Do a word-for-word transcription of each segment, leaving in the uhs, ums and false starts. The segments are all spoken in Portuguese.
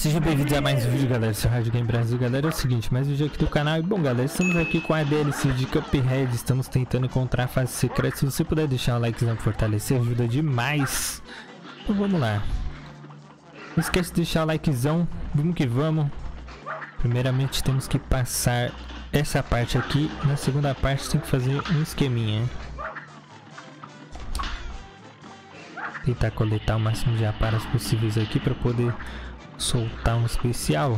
Sejam bem-vindos a mais um vídeo, galera. Sou o Hard Game Brasil, galera. É o seguinte, mais um vídeo aqui do canal. E bom, galera, estamos aqui com a D L C de Cuphead. Estamos tentando encontrar a fase secreta. Se você puder deixar um likezão pra fortalecer, ajuda demais. Então vamos lá. Não esquece de deixar o likezão. Vamos que vamos. Primeiramente temos que passar essa parte aqui. Na segunda parte tem que fazer um esqueminha. Tentar coletar o máximo de aparas possíveis aqui para poder soltar um especial.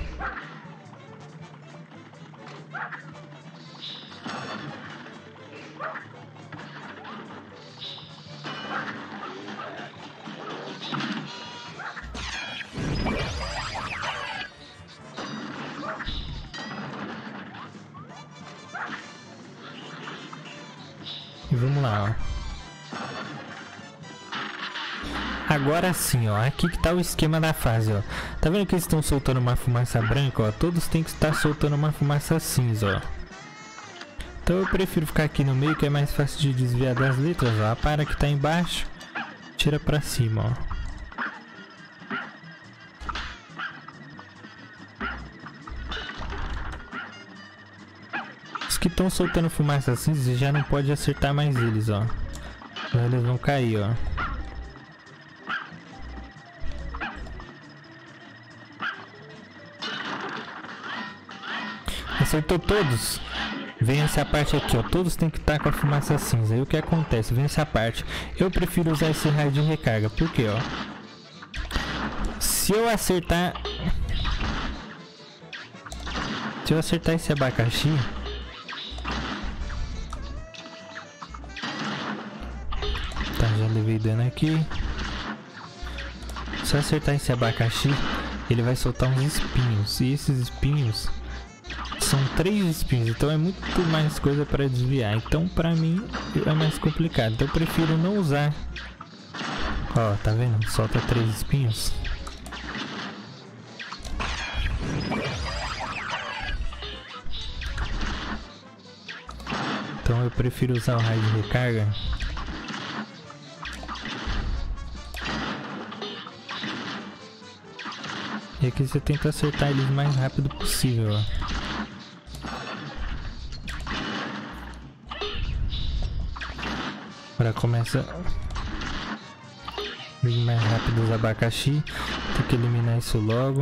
E vamos lá, ó. Agora sim, ó, aqui que tá o esquema da fase, ó. Tá vendo que eles estão soltando uma fumaça branca, ó? Todos tem que estar soltando uma fumaça cinza, ó. Então eu prefiro ficar aqui no meio, que é mais fácil de desviar das letras, ó. A para que tá embaixo, tira pra cima, ó. Os que estão soltando fumaça cinza já não pode acertar mais eles, ó. Então eles vão cair, ó. Acertou todos. Vem essa parte aqui, ó. Todos tem que estar com a fumaça cinza. Aí o que acontece? Vem essa parte. Eu prefiro usar esse raio de recarga. Por quê, ó? Se eu acertar... Se eu acertar esse abacaxi... Tá, já levei dano aqui. Se eu acertar esse abacaxi, ele vai soltar uns espinhos. E esses espinhos... São três espinhos, então é muito mais coisa para desviar. Então pra mim é mais complicado. Então eu prefiro não usar. Ó, tá vendo? Solta três espinhos. Então eu prefiro usar o raio de recarga. E aqui você tenta acertar eles o mais rápido possível, ó. Agora começa a vir mais rápido os abacaxi. Tem que eliminar isso logo.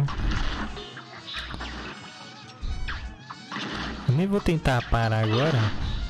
Eu nem vou tentar parar agora.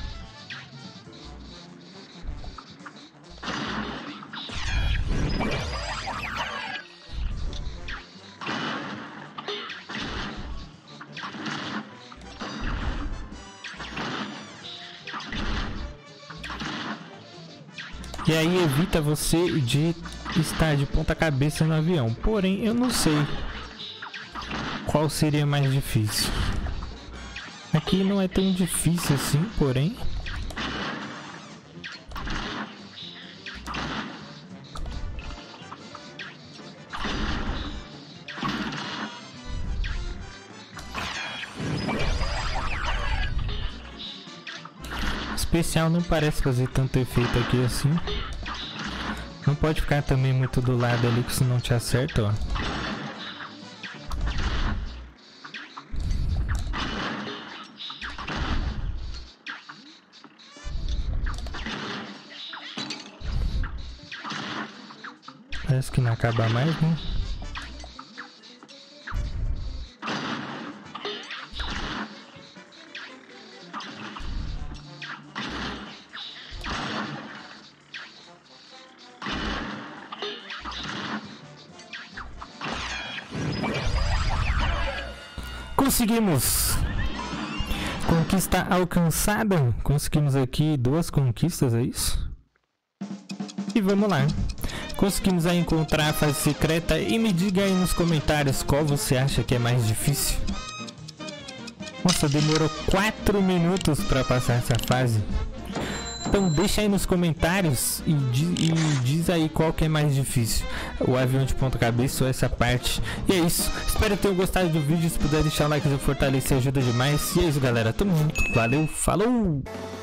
E aí evita você de estar de ponta cabeça no avião. Porém, eu não sei qual seria mais difícil. Aqui não é tão difícil assim, porém... especial não parece fazer tanto efeito aqui assim. Não pode ficar também muito do lado ali, que senão te acerta, ó. Parece que não acaba mais, né? Conseguimos! Conquista alcançada. Conseguimos aqui duas conquistas, é isso? E vamos lá. Conseguimos aí encontrar a fase secreta. E me diga aí nos comentários qual você acha que é mais difícil. Nossa, demorou quatro minutos para passar essa fase. Então deixa aí nos comentários e diz, e diz aí qual que é mais difícil, o avião de ponta cabeça ou essa parte. E é isso, espero que tenham gostado do vídeo. Se puder deixar o like, fortalecer, ajuda demais. E é isso, galera, tamo junto, valeu, falou!